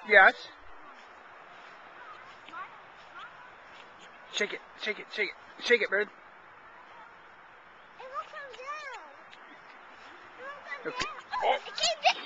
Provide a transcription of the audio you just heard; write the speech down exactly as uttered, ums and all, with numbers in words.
Yes. Shake it, shake it, shake it, shake it, bird. It won't come down. It won't come Okay. down. Oh, it came down.